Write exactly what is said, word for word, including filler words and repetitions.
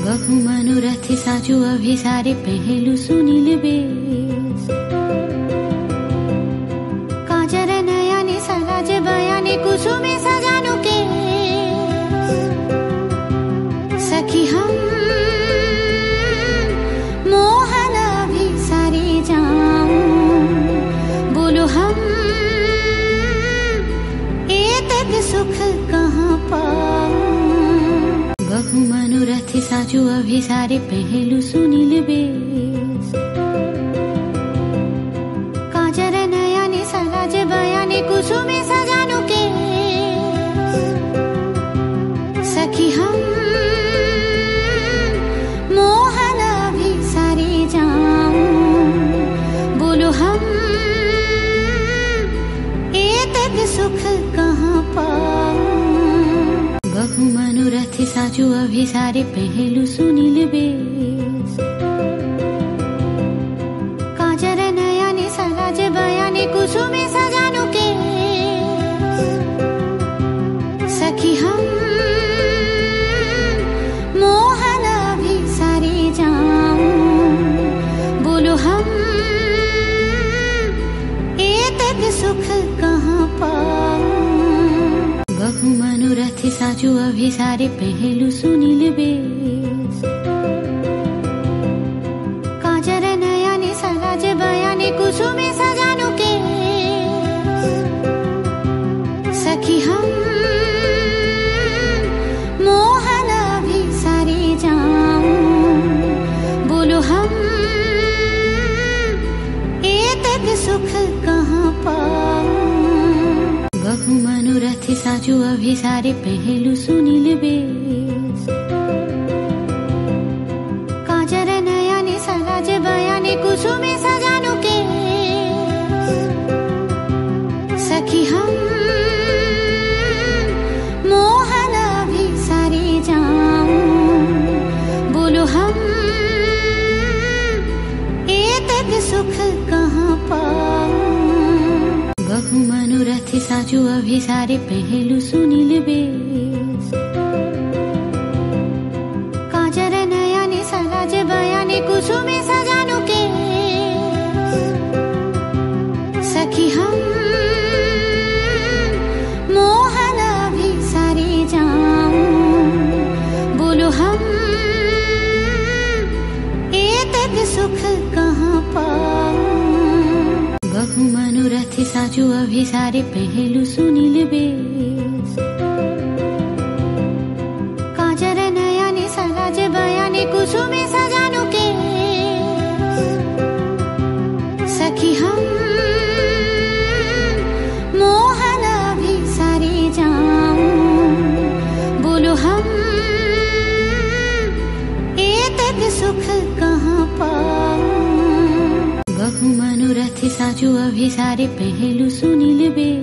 बहु मनोरथ साजो अभिसारे पहलू सुनील बेस काजर नयने सराज बयाने कुसुमे सजानु के सखी हम मोहन अभिसारे जाऊं बोलो हम एतक सुख कहाँ पाऊं। बहु मनोरथ साजो अभिसारे पहलू सुनील बेस काजर नयने सराज बयाने कुसुमे सजानु के सखी हम मोहन अभिसारे जाऊं बोलो हम एतक सुख कहाँ पाऊं। बहु मनोरथ साजो अभिसारे पहलू सुनील बेस काजर नयने सराज बयाने कुसुमे सजानु के सखी हम मोहन अभिसारे जाऊं बोलो हम एतक सुख कहाँ पाऊं। बहु मनोरथ साजो अभिसारे पहलू सुनील बेस काजर नयने सराज बयाने कुसुमे सजानु के सखी हम मोहन अभिसारे जाऊं बोलो हम एतक सुख कहाँ पाऊं। बहु मनोरथ साजो अभिसारे पहलू सुनील बेस काजर नयने सराज बयाने कुसुमे सजानु के सखी हम मोहन अभिसारे जाऊं बोलो हम एतक सुख कहाँ पाऊं। बहु मनोरथ साजो अभिसारे पहलू सुनील बेस काजर नयने सराज बयाने कुसुमे सजानु के सखी हम मोहन अभिसारे जाऊं बोलो हम एतक सुख कहाँ पाऊं। बहु मनोरथ साजो अभिसारे पहलू सुनील बेस काजर नयने सराज बयाने कुसुमे सजानु के सखी हम मोहन अभिसारे जाऊं बोलो हम एतक सुख कहाँ पाऊं। बहु मनोरथ साजो अभिसारे पहलू सुनील बेस